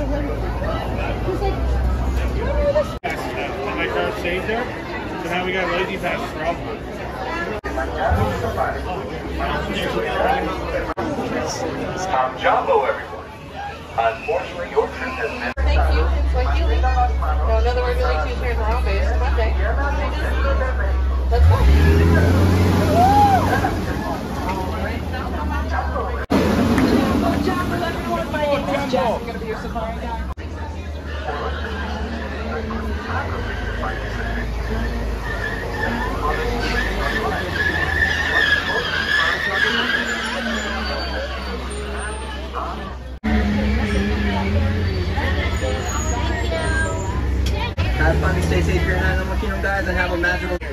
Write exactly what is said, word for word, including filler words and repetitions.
And my car stayed there, so now we got lazy passes for all. I'm Jumbo, everyone. Unfortunately, your trip has been. Thank you. Enjoy Healy. No, another regular Tuesday in the wrong base. Monday. Let's go. Jumbo, everyone. My name is Jack. I'm going to be your safari guide. Have fun, stay safe here, and I'm looking guys, and have a magical